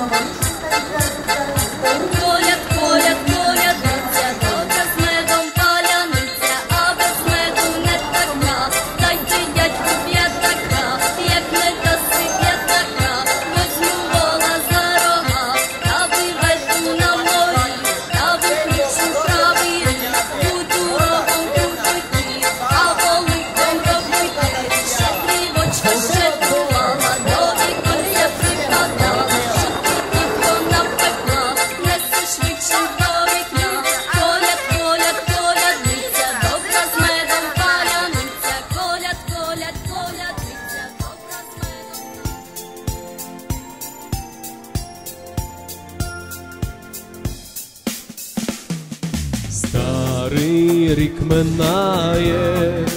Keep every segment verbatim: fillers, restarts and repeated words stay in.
Старий рік минає,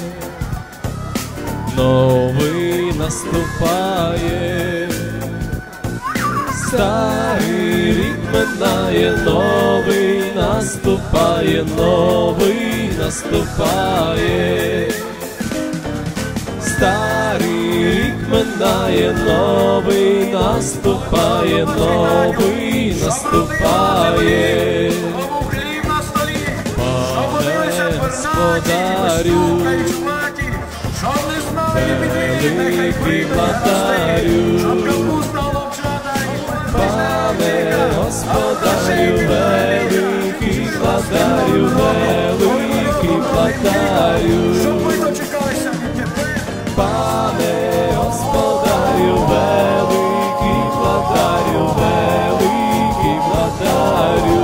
новий наступає. Старий рік минає, новий наступає, новий наступає. Старий рік минає, новий наступає, новий наступає. Господарю, великий владарю, пане господарю, великий владарю, великий владарю, пане господарю, великий владарю, великий владарю.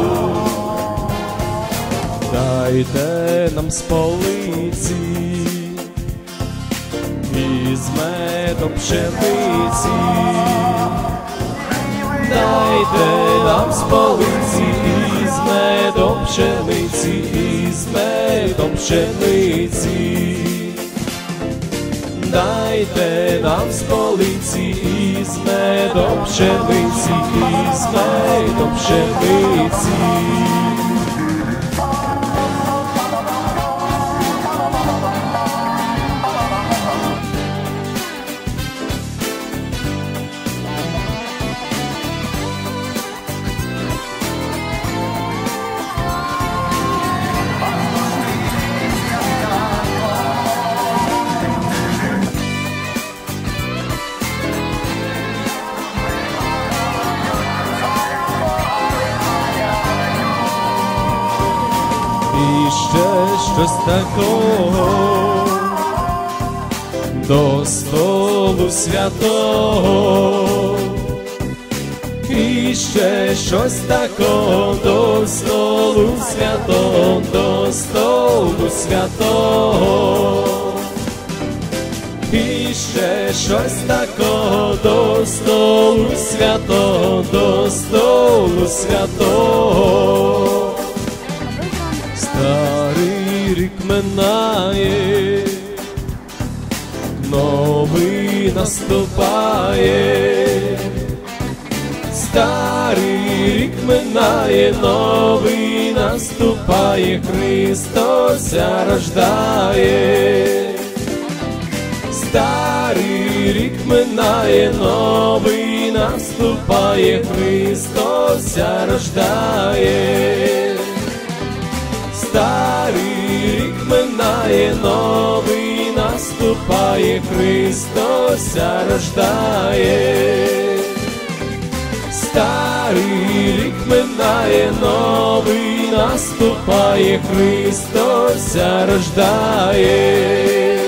Дайте нам з полиці із медом пшениці, дайте нам з полиці із медом пшениці, із медом пшениці, дайте нам з полиці із медом пшениці, із медом пшениці. І ще щось такого до столу святого, і ще щось такого до столу святого, до столу святого, і ще щось такого до столу святого, до столу святого. Старий рік минає, новий наступає. Старий рік минає, новий наступає, Христос рождає. Старий рік минає, новий наступає, Христос рождає. Старий рік минає, новий наступає, Христос рождає. Старий рік минає, новий наступає, Христос рождає.